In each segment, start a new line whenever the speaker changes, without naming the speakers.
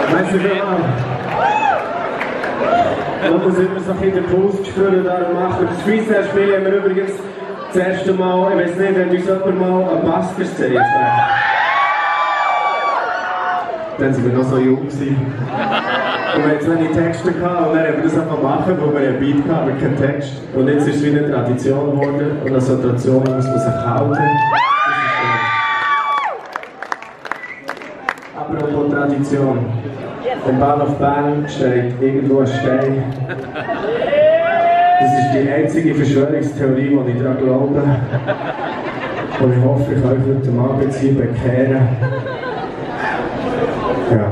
Weißt du, man muss immer so ein bisschen den Puls spüren, darum machen. Das Freestyle-Spiel haben wir übrigens das erste Mal, ich weiß nicht, wenn uns jemand mal einen Bass gezeigt hat. Dann waren wir noch so jung. Und wir hatten so wenig Texte gehabt und dann haben wir das einfach machen, wo wir einen Beat hatten, aber keinen Text. Und jetzt ist es wie eine Tradition geworden und an so Traditionen muss man sich halten. Apropos Tradition. Im Bahnhof Bern steht irgendwo ein Stein. Das ist die einzige Verschwörungstheorie, die ich daran glaube. Und ich hoffe, ich kann euch heute Abend hier bekehren. Ja.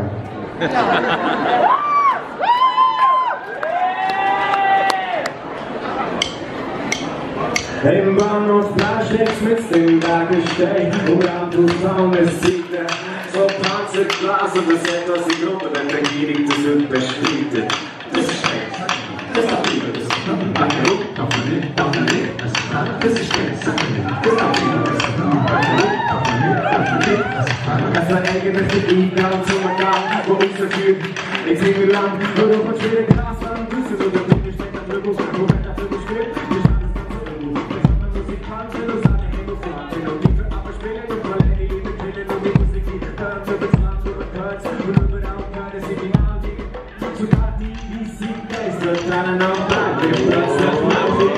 Im Bahnhof Bern steht mit dem Bergestein und am Tuchraum ist Seite. So Panzerglas und das etwas in Gruppe, wenn die Regierung das wird bestreitet. Das ist schlecht. Das ist lieber das. Das ist schlecht. Es war eigentlich die Eingang zum Gang, wo ich so fühlt. Ich sehe mir lang, nur noch ein schwerer Glas an Düsse, so der Ding steckt am Rücken, wo er dafür besteht. Wir schauen das Ganze irgendwo. Wir schauen das Musikanten und seine Hände und diese aber spielen und wollen die Liebe killen und die Musik, die hören wir bis Land über Kölz und überall keine Signal, die sogar die Sieg ist, wird dran am Tag, wir plötzlich mal die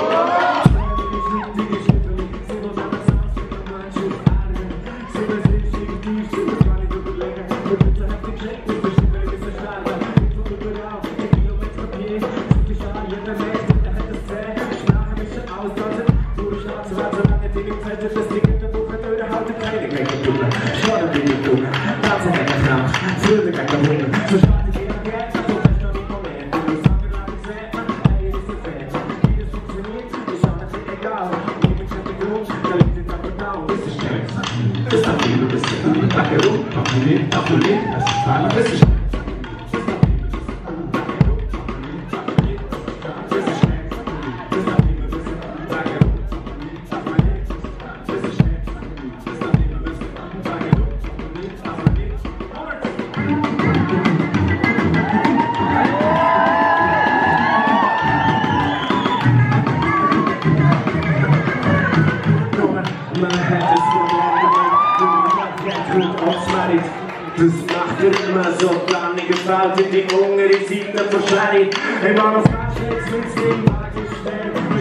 das macht dir immer so klar, mir gefällt dir die Hunger, die sieht mir verschleiert. Hey, Mann, auf Flasche, jetzt willst du den Wagen stellen.